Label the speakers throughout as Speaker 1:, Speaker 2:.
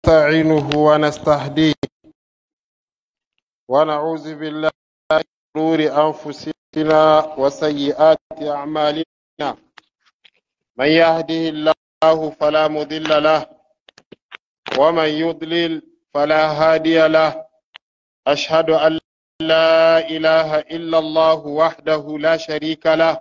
Speaker 1: نستعينه ونستهديه ونعوذ بالله من شرور أنفسنا وسيئات أعمالنا. من يهده الله فلا مضل له ومن يضلل فلا هادي له. أشهد أن لا إله إلا الله وحده لا شريك له،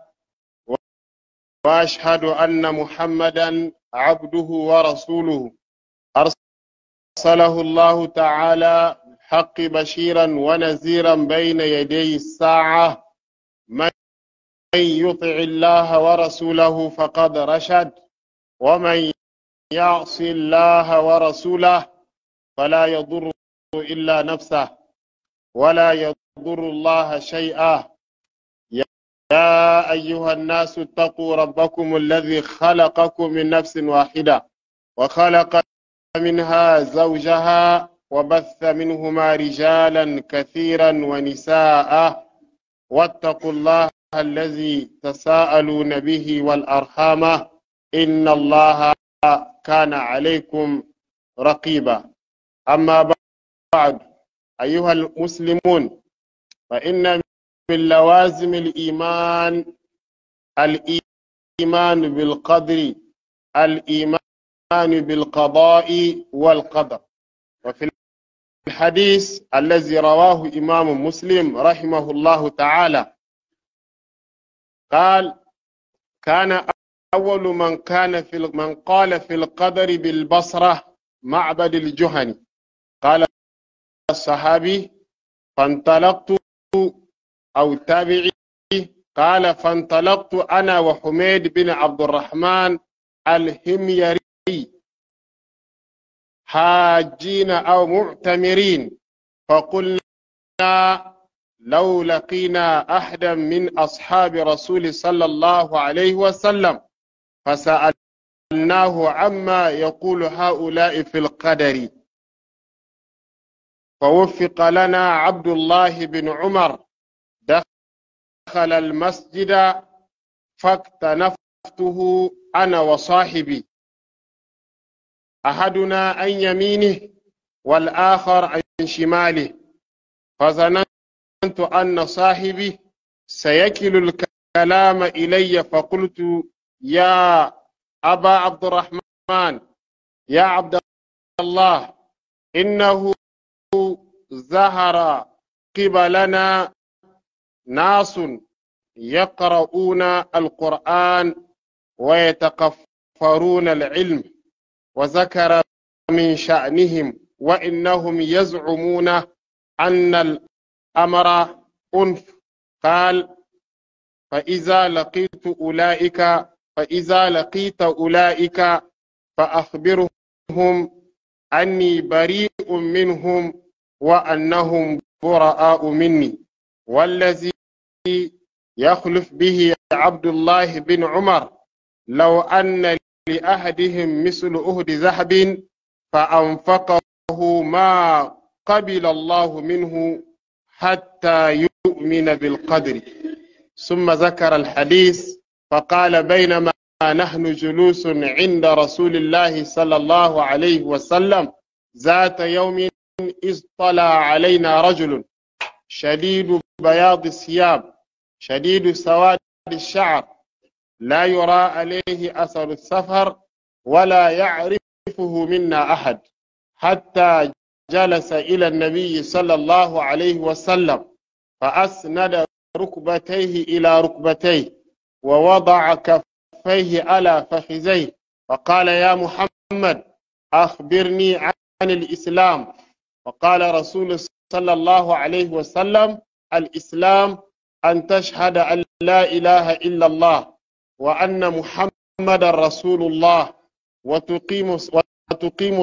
Speaker 1: وأشهد أن محمدا عبده ورسوله أرسله الله تعالى بالحق بشيرا ونذيرا بين يدي الساعة. من يطع الله ورسوله فقد رشد، ومن يعص الله ورسوله فلا يضر إلا نفسه ولا يضر الله شيئا. يا أيها الناس اتقوا ربكم الذي خلقكم من نفس واحدة وخلق منها زوجها وبث منهما رجالا كثيرا ونساء، واتقوا الله الذي تساءلون به والأرحام إن الله كان عليكم رقيبا. أما بعد، أيها المسلمون، فإن من لوازم الإيمان الإيمان بالقدر، الإيمان بالقضاء والقدر. وفي الحديث الذي رواه إمام مسلم رحمه الله تعالى قال: كان أول من قال في القدر بالبصرة معبد الجهني. قال الصحابي: فانطلقت أو تابعي، قال: فانطلقت أنا وحميد بن عبد الرحمن الهميري حاجين أو معتمرين، فقلنا لو لقينا أحدا من أصحاب رسول صلى الله عليه وسلم فسألناه عما يقول هؤلاء في القدر، فوفق لنا عبد الله بن عمر، دخل المسجد فاكتنفته أنا وصاحبي، أحدنا عن يمينه والآخر عن شماله، فظننت أن صاحبي سيكل الكلام إلي، فقلت: يا أبا عبد الرحمن، يا عبد الله، إنه ظهر قبلنا ناس يقرؤون القرآن ويتكفرون العلم، وذكر من شأنهم وإنهم يزعمون أن الأمر أنف. قال: فإذا لقيت أولئك فأخبرهم أني بريء منهم وأنهم براء مني. والذي يخلف به عبد الله بن عمر لو أن لأحدهم مثل أهد ذهب فأنفقه ما قبل الله منه حتى يؤمن بالقدر. ثم ذكر الحديث فقال: بينما نحن جلوس عند رسول الله صلى الله عليه وسلم ذات يوم إذ طلع علينا رجل شديد بياض الثياب شديد سواد الشعر، لا يرى عليه أثر السفر ولا يعرفه منا أحد، حتى جلس إلى النبي صلى الله عليه وسلم فأسند ركبتيه إلى ركبتيه ووضع كفيه على فخذيه، فقال: يا محمد، أخبرني عن الإسلام. فقال رسول صلى الله عليه وسلم: الإسلام أن تشهد أن لا إله إلا الله وأن محمد رسول الله، وتقيم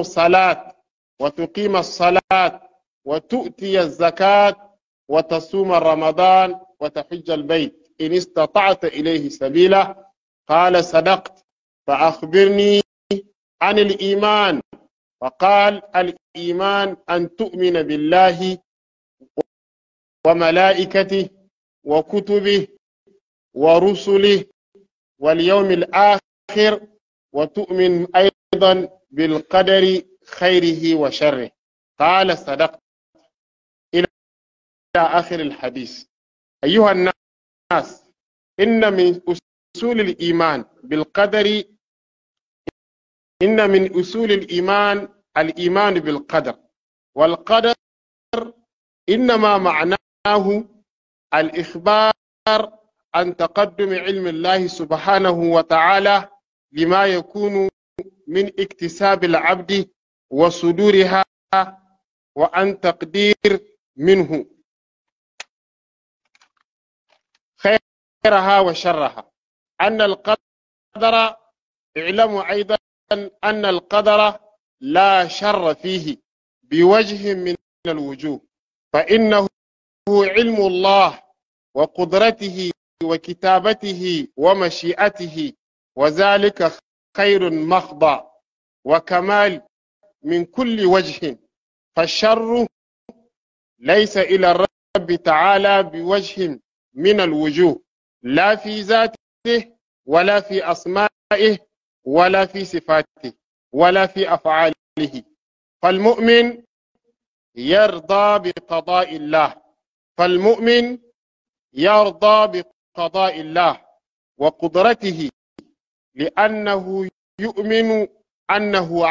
Speaker 1: الصلاة وتؤتي الزكاة وتصوم رمضان وتحج البيت إن استطعت إليه سبيلا. قال: صدقت، فأخبرني عن الإيمان. فقال: الإيمان أن تؤمن بالله وملائكته وكتبه ورسله واليوم الآخر، وتؤمن أيضا بالقدر خيره وشره. قال صدقت، إلى آخر الحديث. أيها الناس، إن من أصول الإيمان بالقدر، إن من أصول الإيمان الإيمان بالقدر، والقدر إنما معناه الإخبار عن تقدم علم الله سبحانه وتعالى لما يكون من اكتساب العبد وصدورها، وعن تقدير منه خيرها وشرها. أن القدر، اعلموا أيضا أن القدر لا شر فيه بوجه من الوجوه، فإنه علم الله وقدرته وكتابته ومشيئته، وذلك خير مخضع وكمال من كل وجه. فالشر ليس إلى الرب تعالى بوجه من الوجوه، لا في ذاته ولا في أسمائه ولا في صفاته ولا في أفعاله. فالمؤمن يرضى بقضاء الله، فالمؤمن يرضى بقضاء الله وقدرته، لأنه يؤمن أنه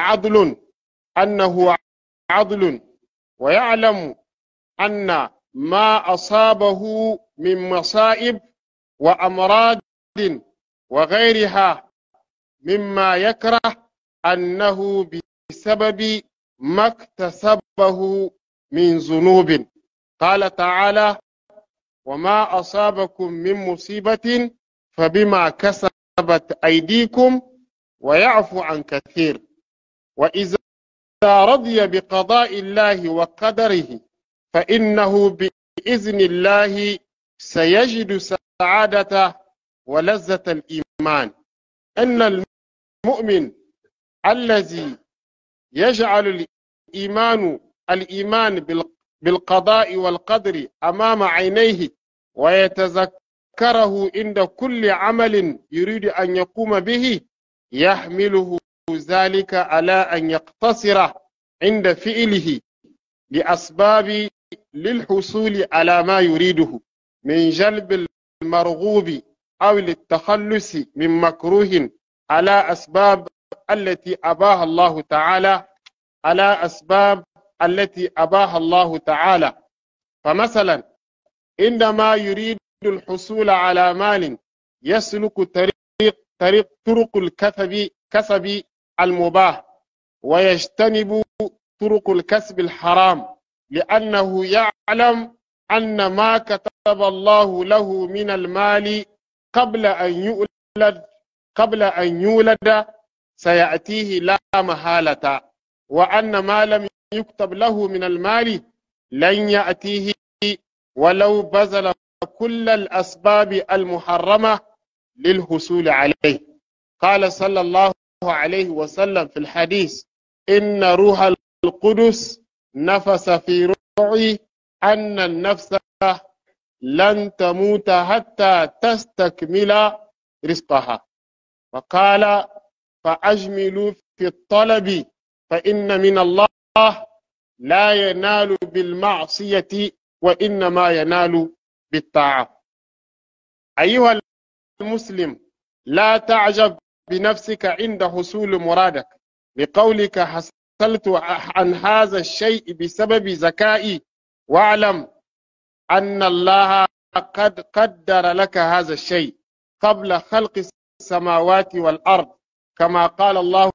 Speaker 1: عدل، ويعلم أن ما أصابه من مصائب وأمراض وغيرها مما يكره أنه بسبب ما اكتسبه من ذنوب. قال تعالى: وما أصابكم من مصيبة فبما كسبت أيديكم ويعفو عن كثير. وإذا رضي بقضاء الله وقدره فإنه بإذن الله سيجد سعادة ولذة الإيمان. أن المؤمن الذي يجعل الإيمان بالقضاء والقدر أمام عينيه ويتذكره عند كل عمل يريد أن يقوم به، يحمله ذلك على أن يقتصر عند فعله لأسباب للحصول على ما يريده من جلب المرغوب أو للتخلص من مكروه، على أسباب التي أباها الله تعالى. فمثلا عندما يريد الحصول على مال يسلك طرق الكسب المباح، ويجتنب طرق الكسب الحرام، لأنه يعلم أن ما كتب الله له من المال قبل أن يولد سيأتيه لا محالة، وأن ما لم يكتب له من المال لن يأتيه ولو بذل كل الأسباب المحرمة للحصول عليه. قال صلى الله عليه وسلم في الحديث: إن روح القدس نفس في روعي أن النفس لن تموت حتى تستكمل رزقها. فقال: فأجملوا في الطلب، فإن من الله لا ينال بالمعصية وإنما ينال بالطاعة. أيها المسلم، لا تعجب بنفسك عند حصول مرادك، لقولك حصلت عن هذا الشيء بسبب ذكائي، واعلم أن الله قد قدر لك هذا الشيء قبل خلق السماوات والأرض، كما قال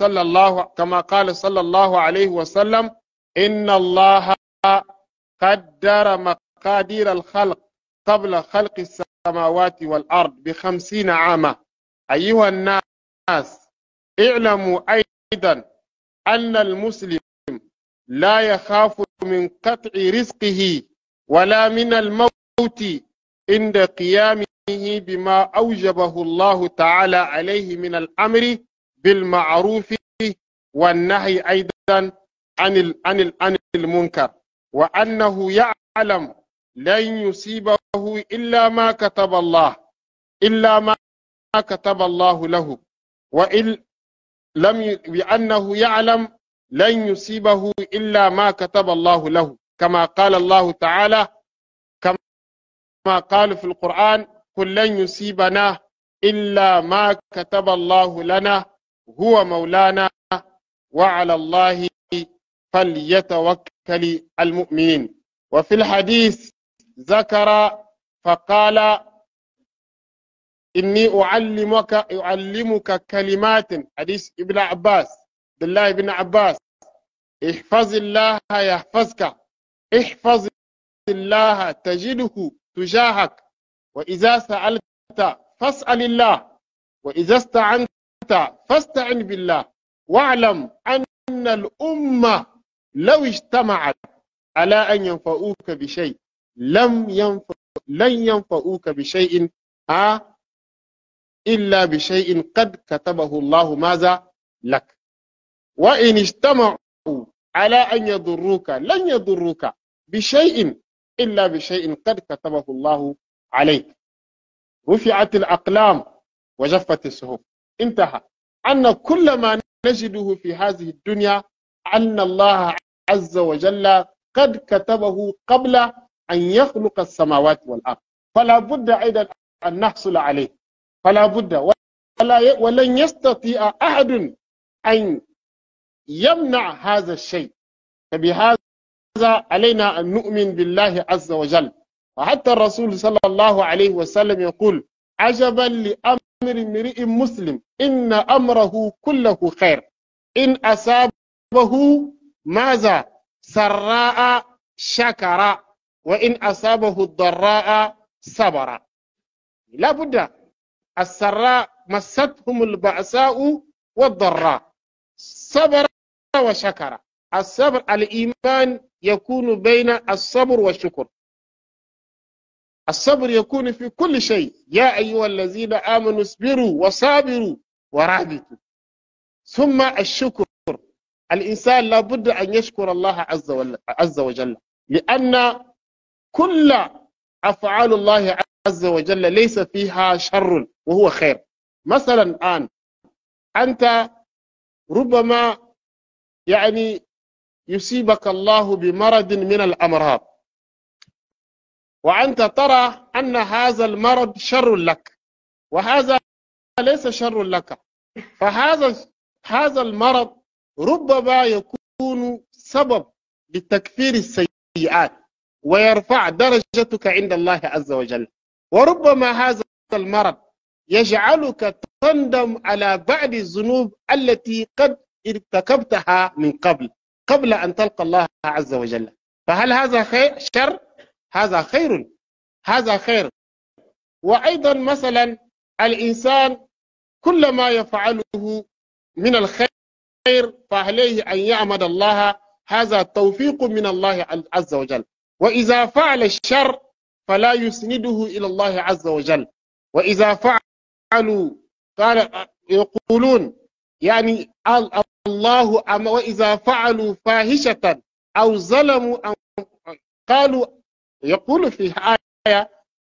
Speaker 1: صلى الله عليه وسلم: إن الله قدر مقادير الخلق قبل خلق السماوات والأرض ب50 عاما. أيها الناس، اعلموا أيضا أن المسلم لا يخاف من قطع رزقه ولا من الموت عند قيامه بما أوجبه الله تعالى عليه من الأمر بالمعروف والنهي أيضا عن المنكر، وأنه يعلم لن يصيبه إلا ما كتب الله له، وأنه يعلم لن يصيبه إلا ما كتب الله له، كما قال الله تعالى، كما قال في القرآن: قل لن يصيبنا إلا ما كتب الله لنا هو مولانا وعلى الله فليتوكل المؤمنين. وفي الحديث ذكر فقال: إني أعلمك كلمات، حديث ابن عباس، عبد الله بن عباس: احفظ الله يحفظك، احفظ الله تجده تجاهك، وإذا سألت فاسأل الله، وإذا استعنت فاستعن بالله، واعلم أن الأمة لو اجتمعت على أن ينفعوك بشيء لن ينفعوك بشيء إلا بشيء قد كتبه الله ماذا لك، وإن اجتمعوا على أن يضروك لن يضروك بشيء إلا بشيء قد كتبه الله عليك. رفعت الأقلام وجفت الصحف. انتهى. أن كل ما نجده في هذه الدنيا أن الله عز وجل قد كتبه قبل أن يخلق السماوات والأرض، فلا بد أيضا أن نحصل عليه، فلا بد، ولن يستطيع أحد أن يمنع هذا الشيء. فبهذا علينا أن نؤمن بالله عز وجل. وحتى الرسول صلى الله عليه وسلم يقول: عجبا لأمر امرئ مسلم إن أمره كله خير، إن أصابه ماذا سراء شكر، وإن أصابه الضراء صبر. لا بد. السراء مستهم البأساء والضراء، صبر وشكر. الصبر، الإيمان يكون بين الصبر والشكر. الصبر يكون في كل شيء: يا أيها الذين آمنوا اصبروا وصابروا ورابطوا. ثم الشكر، الإنسان لا بد أن يشكر الله عز وجل، لأن كل أفعال الله عز وجل ليس فيها شر وهو خير. مثلا الآن أنت ربما يصيبك الله بمرض من الأمراض، وأنت ترى أن هذا المرض شر لك، وهذا ليس شر لك. فهذا المرض ربما يكون سبب لتكفير السيئات ويرفع درجتك عند الله عز وجل، وربما هذا المرض يجعلك تندم على بعض الذنوب التي قد ارتكبتها من قبل أن تلقى الله عز وجل. فهل هذا خير شر؟ هذا خير، هذا خير. وأيضا مثلا الإنسان كل ما يفعله من الخير فعليه أن يعمد الله، هذا توفيق من الله عز وجل. وإذا فعل الشر فلا يسنده إلى الله عز وجل. وإذا فعلوا يقولون الله وإذا فعلوا فاحشة أو ظلموا قالوا، يقول في آية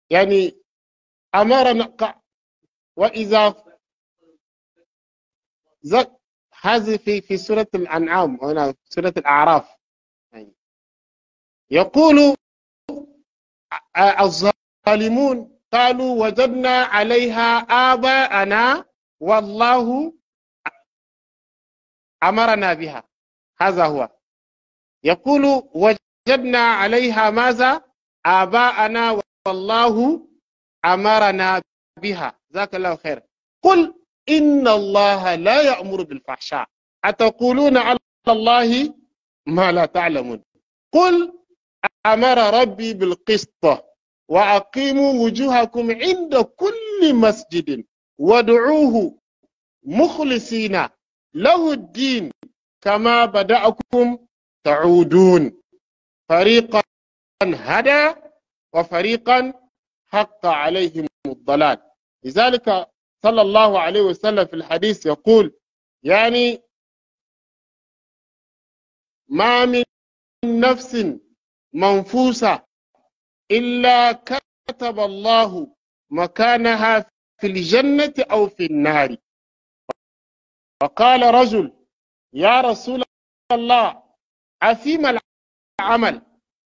Speaker 1: أمرنا، وإذا هذه في سورة الأنعام، هنا سورة الأعراف، يقول الظالمون قالوا وجدنا عليها آباءنا والله أمرنا بها. هذا هو يقول وجدنا عليها ماذا؟ آباءنا والله أمرنا بها. جزاك الله خير. قل إن الله لا يأمر بالفحشاء أتقولون على الله ما لا تعلمون. قل أمر ربي بالقسط وأقيموا وجوهكم عند كل مسجد وادعوه مخلصين له الدين كما بدأكم تعودون. فريقا هدى وفريقا حق عليهم الضلال. لذلك صلى الله عليه وسلم في الحديث يقول ما من نفس منفوسة إلا كتب الله مكانها في الجنة أو في النار. فقال رجل: يا رسول الله عثيم العمل.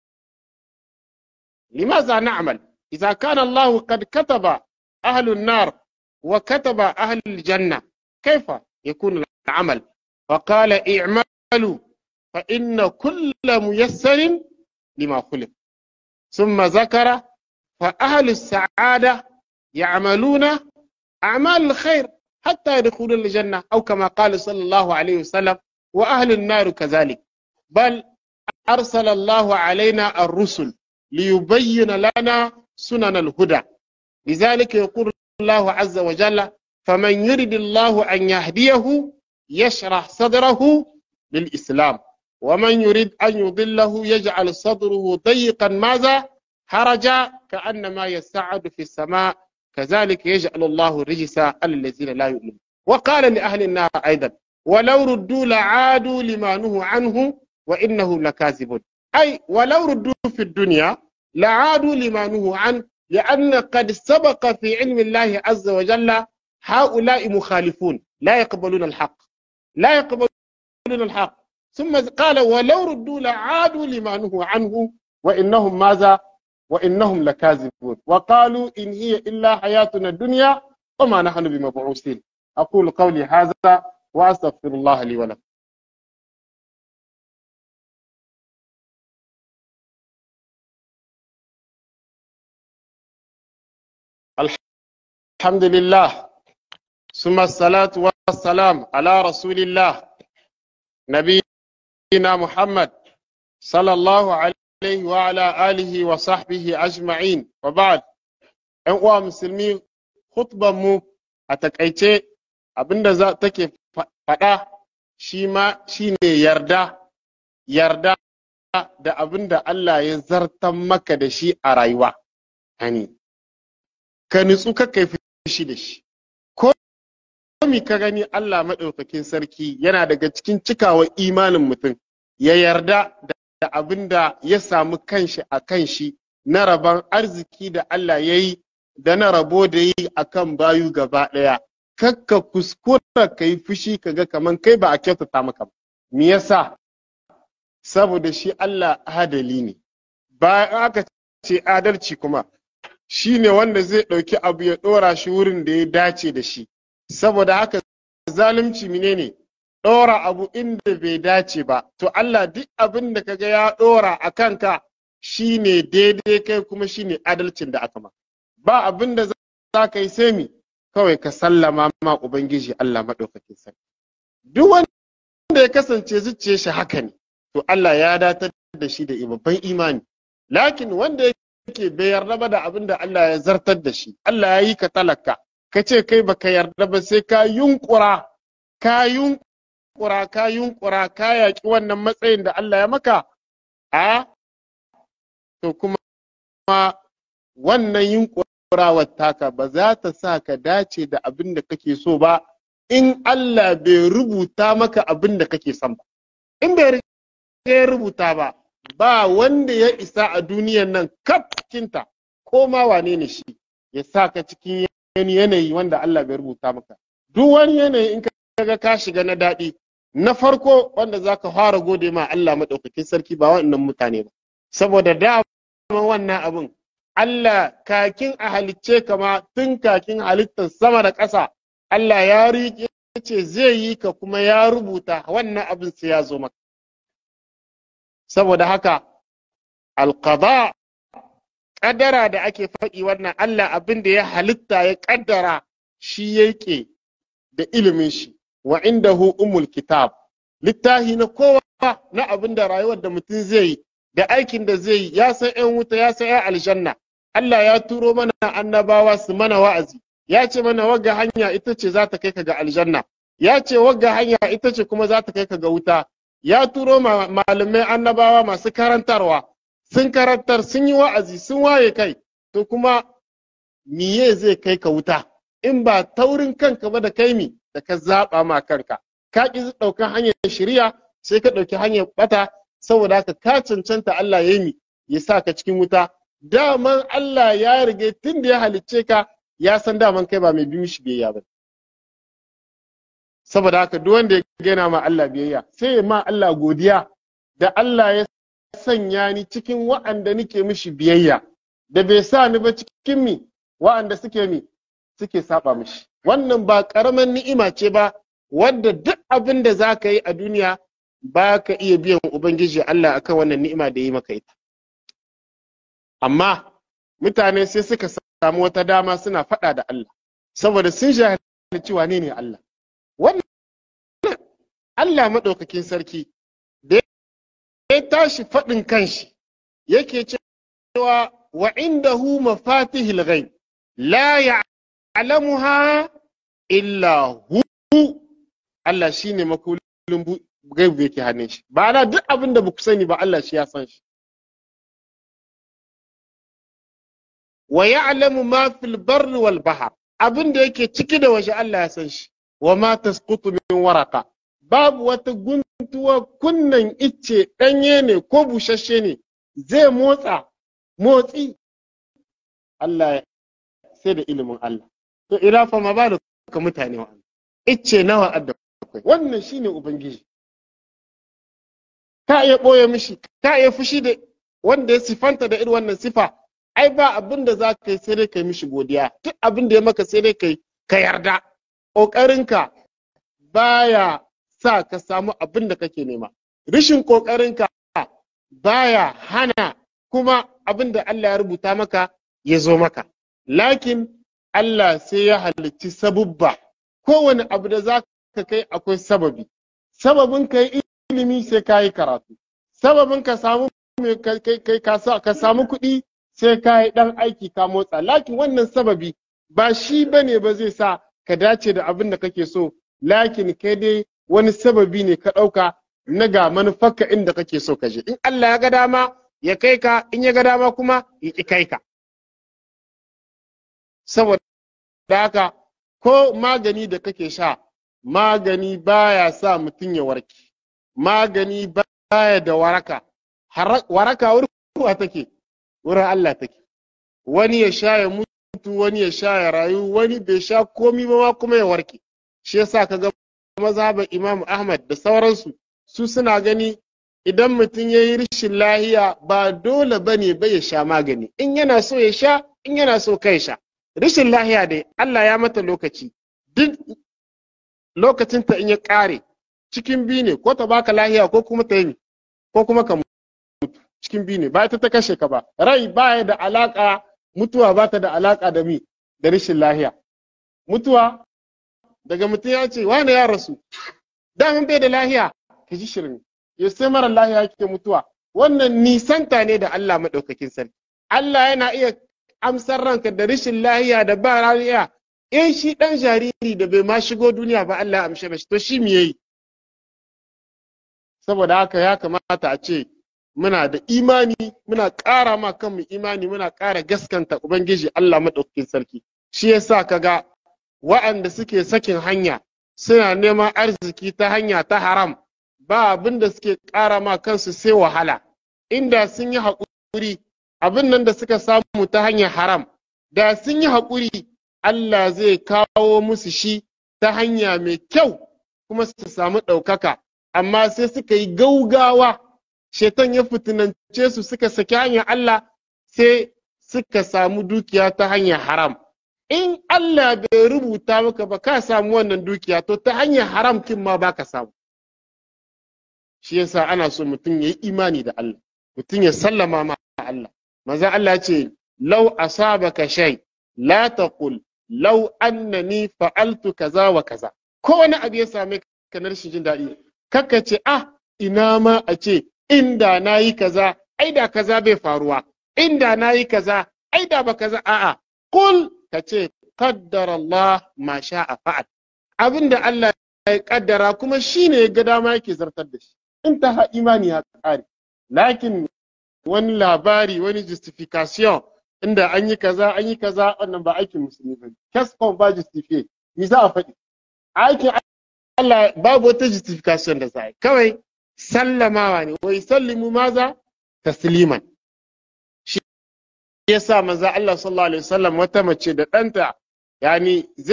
Speaker 1: لماذا نعمل إذا كان الله قد كتب أهل النار وكتب أهل الجنة؟ كيف يكون العمل؟ فقال اعملوا فإن كل ميسر لما خلق. ثم ذكر فأهل السعادة يعملون أعمال الخير حتى يدخلوا الجنة، أو كما قال صلى الله عليه وسلم وأهل النار كذلك. بل أرسل الله علينا الرسل ليبين لنا سنن الهدى. لذلك يقول الله عز وجل فمن يرد الله أن يهديه يشرح صدره للإسلام ومن يريد أن يضله يجعل صدره ضيقا ماذا حرجا كأنما يسعد في السماء كذلك يجعل الله الرجس على الذين لا يؤمنون. وقال لأهل النار أيضا ولو ردوا لعادوا لما نهوا عنه وإنهم لكاذبون. أي ولو ردوا في الدنيا لعادوا لما نهوا عنه، لأن قد سبق في علم الله عز وجل هؤلاء مخالفون لا يقبلون الحق، لا يقبلون الحق. ثم قال ولو ردوا لعادوا لما نهوا عنه وإنهم ماذا؟ وإنهم لكاذبون. وقالوا إن هي إلا حياتنا الدنيا وما نحن بمبعوثين. أقول قولي هذا وأستغفر الله لي ولكم. الحمد لله ثم الصلاة والسلام على رسول الله نبينا محمد صلى الله عليه وعلى آله وصحبه أجمعين. وبعد أنواع مسلمين خطبة مو أتكأيتي abinda za take faɗa shi ma shine yarda da abinda Allah ya zartan maka da shi a rayuwa. Hani ka nutsu ka kai fushi da shi. Ko mi ka gani Allah maɗaukakin sarki yana daga cikin cikawa imanin mutum ya yarda da abinda ya samu kanshi a kanshi na rabon arziki da Allah ya yi da na rabo da yi akan bayu gaba ɗaya. Kakka kuskura ka yi fushi ka ga kaman kai ba a kyautata maka ba. Me yasa? Saboda shi Allah adali ne. Ba aka ce adalci kuma shi ne wanda zai ɗauki abu ya ɗora shi wurin da ya dace da shi. Saboda haka zalunci menene? Ɗora abu inda bai dace ba. To Allah duk abin da kaga ya ɗora a kanka shi ne daidai kai kuma shi ne adalcin da aka maka. Ba abin da za ka yi sai mi kawai ka sallama ma Ubangiji Allah maɗaukakin sarki. Duk wanda ya kasance zuciyar shi haka ne, to Allah ya datar da shi da babban imani. Lakin wanda yake bai yarda ba da abin da Allah ya zartar da shi, Allah ya yi ka talaka, ka ce kai baka yarda ba sai ka yunkura, ka yaƙi wannan matsayin da Allah ya maka, to kuma wannan yunkurawar taka ba za ta sa ka dace da abin da kake so ba in Allah bai rubuta maka abin da kake son ba. In bai rubuta ba, ba wanda ya isa a duniyan nan kafinta ko ma wane ne shi ya sa ka cikin yanayi wanda Allah bai rubuta maka. Duk wani yanayi in ka ka shiga na daɗi, na farko wanda za ka fara gode ma Allah maɗaukakin sarki ba waɗannan mutane ba. Saboda dama wannan abin Allah kakin a halicce kama tun kakin halittar sama da ƙasa Allah ya riƙe ce zai yi ka kuma ya rubuta wannan abin sai ya zo maka. Saboda haka alqada ƙaddara da ake faɗi wannan Allah abin da ya halitta ya ƙaddara shi yake da ilimin shi wa indahu umul kitab, littahi na kowa na abin da rayuwar da mutum zai yi da aikin da zai yi, ya san 'yan wuta ya san 'yan aljanna. Allah ya turo mana annabawa su mana wa'azi, ya ce mana wagga hanya ita ce za ta kai ka ga aljanna, ya ce wagga hanya ita ce kuma za ta kai ka ga wuta. Ya turo malamai annabawa masu karantarwa, sun karantar, sun yi wa'azi, sun waye kai, to kuma miye zai kai ka wuta in ba taurin kanka ba da kai mi da ka zaɓa ma kanka. Ka ƙi ɗaukar hanyar shari'a sai ka ɗauki hanyar ɓata, saboda haka ka cancanta Allah ya yi ya sa ka cikin wuta. Daman Allah ya rige tun da ya halicce ka ya san daman kai ba mai bi mishi biyayya ba. saboda haka duk wanda ya gina ma Allah biyayya sai ya ma Allah godiya da Allah ya sanya ni cikin wa'anda nake mishi biyayya da bai sa ni ba cikin wa'anda suke saba mishi. Wannan ba karaman ni'ima ce ba wadda duk abin da za ka yi a duniya ba ka iya biyan Ubangiji Allah akan wannan ni'ima da yi maka ita. Amma mutane sai suka samu wata dama suna faɗa da Allah saboda sun jahilci wane ne Allah. Wannan Allah maɗaukakin sarki da ya tashi faɗin kanshi yake cewa wa indahu mafatihil ghaib la ya'lamuha illa hu. Allah shine makulin gaibu yake hannun shi. Ba na duk abin da baku sani ba Allah shi ya san shi. Wa ya'lamu ma fil barri wal bahr, abin da yake ciki da waje Allah ya san shi. Wa ma tasqutu min waraqa, babu wata guntuwa kunnan icce danye ne ko bushashe ne zai motsi Allah sai da ilimin Allah. To ila fa ma ba da ka mutane wa icce nawa adda akwai. Wannan shine Ubangiji. Ka iya ɓoye mishi, ka iya fushi da wanda ya sifanta da irin wannan sifa. Ai ba abin da za ka yi sai dai ka yi mishi godiya. Duk abin da ya maka sai dai ka yarda. Ƙoƙarinka baya sa ka samu abin da kake nema. Rishin ƙoƙarinka baya hana kuma abin da Allah ya rubuta maka ya zo maka. Lakin Allah sai ya halicci sabubba. Kowane abu da za ka kai akwai sababi. Sababin ka yi ilimi sai ka yi karatu. Sababin ka samu kuɗi sai ka yi ɗan aiki ka motsa. Lakin wannan sababi ba shi bane ba zai sa ka dace da abin da kake so. Lakin kai dai wani sababi ne ka ɗauka na ga manufarka inda kake so ka je. In Allah ya ga dama ya kai ka, in ya ga dama kuma ya ƙi kai ka. Saboda haka ko magani da kake sha, magani baya sa mutum ya warke. Magani baya da waraka. Waraka wurin take, wurin Allah take. Wani ya sha ya mutu, wani ya sha ya rayu, wani bai sha komi ba kuma ya warke. Shi yasa kaga mazhaban Imam Ahmad da sauransu su suna gani idan mutum ya yi rashin lahiya ba dole bane ba ya sha magani. In yana so ya sha, in yana so kai sha. Rashin lahiya dai Allah ya mata lokaci. Duk lokacinta in ya ƙare cikin biyu ne, ko ta baka lahiya ko kuma ta yi ko kuma ka mutu cikin biyu ne. Ba ita ta kashe ka ba. Rai baya da alaka, mutuwa ba ta da alaka da da rashin lahiya. Mutuwa daga mutum ya ce wane ya rasu, damin bai da lahiya ka ji shirin ya sai mara lahiya ke mutuwa. Wannan nisanta ne da Allah maɗaukakin sarki. Allah yana iya amsar ranka da rashin lahiya da ba lahiya in shi ɗan jariri da bai ma shigo duniya ba Allah ya amshe mashi, to shi me yayi? Saboda haka ya kamata a ce muna da imani, muna ƙara ma kanmu imani, muna ƙara gaskanta Ubangiji Allah maɗaukakin sarki. Shi yasa kaga wa'anda suke sakin hanya suna neman arziki ta hanya ta haram, ba abin da suke ƙara ma kansu sai wahala. Inda sun yi haƙuri abin nan da suka samu ta hanyar haram, da sun yi haƙuri Allah zai kawo musu shi ta hanya mai kyau kuma su samu ɗaukaka. Amma sai suka yi gaugawa, shetan ya fitinance su suka saki hanyar Allah sai suka samu dukiya ta hanyar haram. In Allah bai rubuta maka ba ka samu wannan dukiya, to ta hanyar haram kin ma baka samu. Shi yasa ana so mutum ya yi imani da Allah, mutum ya sallama ma Allah. Manzo Allah ce law asabaka shay la taqul law annani fa'altu kaza wa kaza. Ko wani abu ya same ka na rashin jin daɗi, kaka ce ina ma a ce inda nayi kaza ai da kaza bai faruwa, inda nayi kaza ai da ba kaza. A'a, kul ka ce qaddara Allah ma sha'a fa'al. Abinda Allah ya kaddara kuma shine ya ga dama yake zartar da shi. In ta imani ya kare. Lakin wani labari, wani justification inda an yi kaza wannan ba aikin musulmi ba. Kaskon ba justify, ni za a faɗi. Aikin Allah babu wata justification da za a yi, kawai sallamawa ne. Wai sallimu maza tasliman. Shi yasa manzo Allah sallallahu alaihi wasallam wata mace da ɗanta yani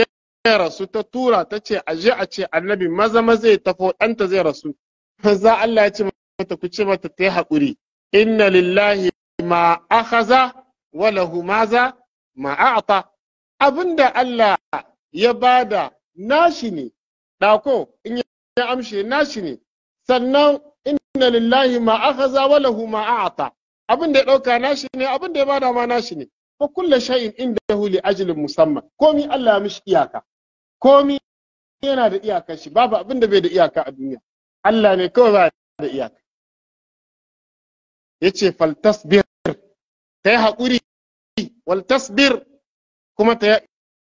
Speaker 1: rasu ta tura ta ce aje a ce annabi maza maza ya tafo ɗanta zai rasu za Allah ya ce mata ku ce mata ta yi haƙuri inna lillahi ma akhaza wa lahu maza ma a'ta abinda Allah ya bada nashi ne dako in ya amshe nashi ne sannan inna lillahi ma akhaza wa lahu ma a'ta abinda ya dauka nashi ne abinda ya bada ma nashi ne fa kullu shay'in indahu li ajlin musamman komi Allah ya mishi iyaka komi yana da iyakar shi babu abinda bai da iyaka a duniya Allah ne kawai ba da iyaka yace faltasbir ta yi haƙuri wal tasbir kuma ta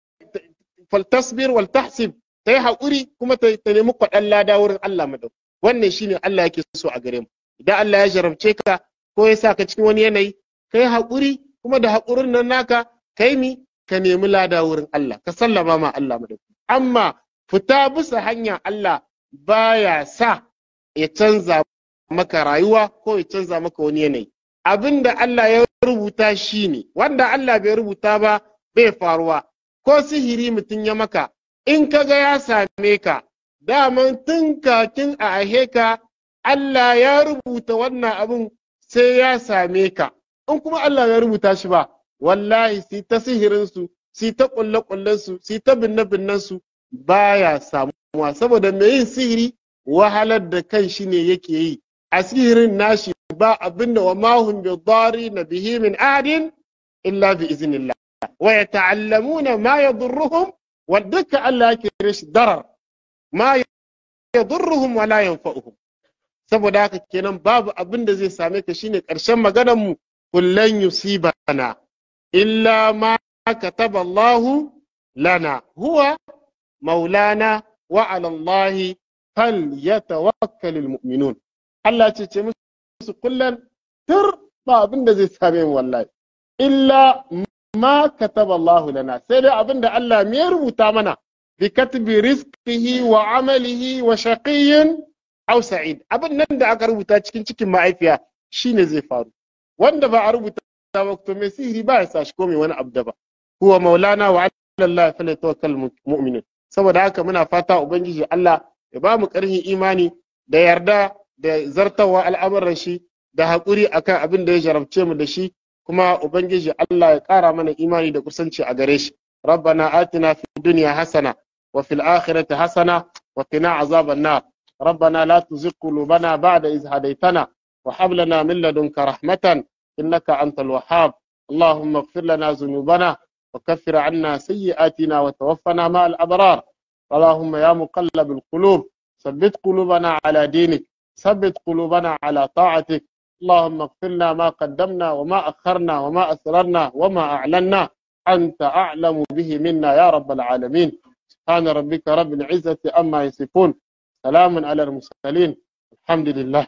Speaker 1: faltasbir wal tahsib ta yi haƙuri kuma ta nemi kwaɗan lada wurin Allah madau wannan shine Allah yake so a gare mu idan Allah ya jarabce ka ko ya sa ka cikin wani yanayi ka yi haƙuri kuma da haƙurin nan naka kai mi ka nemi lada wurin Allah ka sallama ma Allah madau amma fita bisa hanya Allah baya sa ya canza maka rayuwa ko ya canza maka wani yanayi abinda Allah ya rubuta shi ne wanda Allah bai rubuta ba bai faruwa ko sihiri mutum ya maka in kaga ya same ka daman tun kakin a ahe ka Allah ya rubuta wannan abin sai ya same ka in kuma Allah ya rubuta shi ba wallahi si ta sihirin su si ta kulle su si ta binne su baya samuwa saboda mai yin sihiri wahalar da kan shi ne yake yi a sihirin nashi ba abinda wa mahum bi na bihi min ahadin illa bi iznillah wa yata'allamuna ma yadurruhum wa dukka Allah yake rishi darar ma yadurruhum wa la yanfa'uhum saboda haka kenan babu abinda zai same ka shine karshen maganar mu kullan yusibana illa ma kataba Allah lana huwa maulana wa ala Allah falyatawakkalul mu'minun Allah ce musu kullum tur ba abin da zai same mu wallahi illa ma kataba Allah lana sai dai abin da Allah ya rubuta mana bi katbi rizqihi wa amalihi wa shaqiyyin aw sa'id abin nan da aka rubuta cikin ma'aifiya shine zai faru wanda ba a rubuta ba to mai sihiri ba ya sa shi ko mai wani abu da ba huwa maulana wa ala Allah falyatawakkal mu'minun saboda haka muna fata ubangiji Allah ya ba mu karhin imani da yarda da zartawa al'amuran shi da haƙuri akan abin da ya jarabce mu da shi kuma ubangiji Allah ya ƙara mana imani da kusanci a gare shi rabbana atina fid dunya hasana wa fil akhirati hasana wa qina azaban nar rabbana la tuzigh qulubana ba'da idh hadaytana wa hab lana min ladunka rahmatan innaka antal wahhab اللهم اغفر لنا ذنوبنا وكفر عنا سيئاتنا وتوفنا مع الأبرار اللهم يا مقلب القلوب ثبت قلوبنا على دينك ثبت قلوبنا على طاعتك اللهم اغفر لنا ما قدمنا وما أخرنا وما أسررنا وما أعلنا أنت أعلم به منا يا رب العالمين سبحان ربك رب العزة أما يصفون سلام على المرسلين الحمد لله